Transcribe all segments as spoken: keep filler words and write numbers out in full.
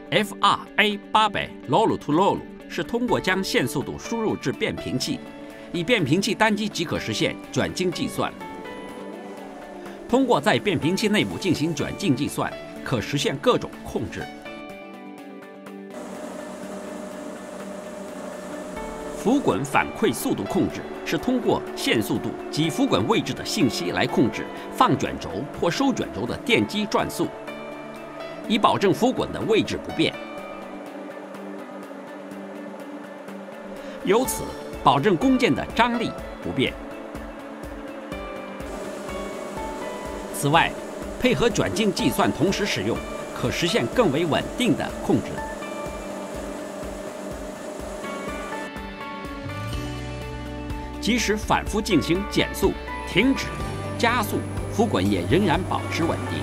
F R A 八百 Roll to Roll 是通过将线速度输入至变频器，以变频器单机即可实现转进计算。通过在变频器内部进行转进计算，可实现各种控制。浮滚反馈速度控制是通过线速度及浮滚位置的信息来控制放卷轴或收卷轴的电机转速，以保证浮滚的位置不变，由此保证弓箭的张力不变。此外，配合转进计算同时使用，可实现更为稳定的控制。即使反复进行减速、停止、加速，浮滚也仍然保持稳定。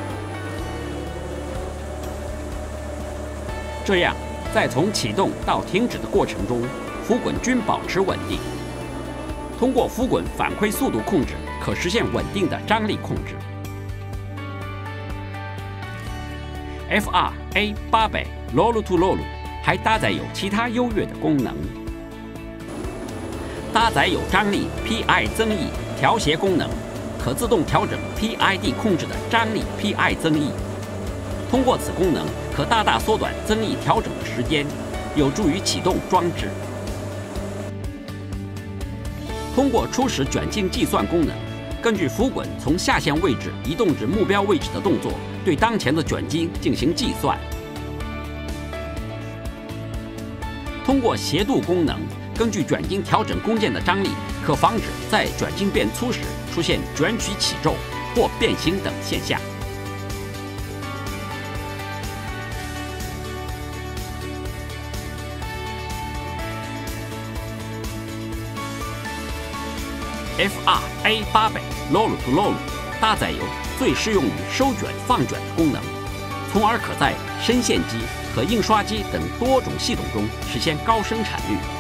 这样，在从启动到停止的过程中，浮滚均保持稳定。通过浮滚反馈速度控制，可实现稳定的张力控制。F R A 八百 Roll to Roll 还搭载有其他优越的功能。搭载有张力 P I 增益调谐功能，可自动调整 P I D 控制的张力 P I 增益。通过此功能，可大大缩短增益调整的时间，有助于启动装置。通过初始卷进计算功能，根据浮滚从下限位置移动至目标位置的动作，对当前的卷积进行计算。通过斜度功能，根据卷筋调整弓箭的张力，可防止在卷筋变粗时出现卷曲起皱或变形等现象。F R A 八百 Roll to Roll 搭载有最适用于收卷放卷的功能，从而可在深线机和印刷机等多种系统中实现高生产率。